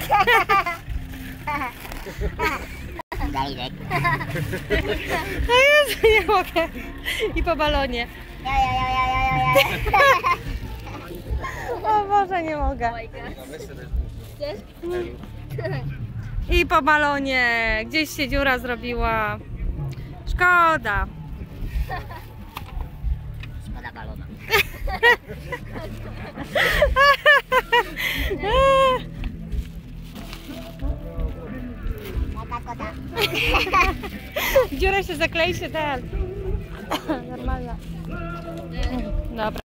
Dajek. Jezu, nie mogę. I po balonie. O Boże, nie mogę. I po balonie. Gdzieś się dziura zrobiła. Szkoda. Szkoda balona. Taka szkoda. Dziura się zaklei się ten. Normalna. Dobra.